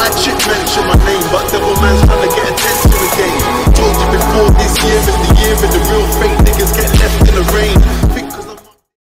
Bad chick mention my name, but devil man's trying to get attention again. Told you before, this year is the year of the real fake niggas get left in the rain.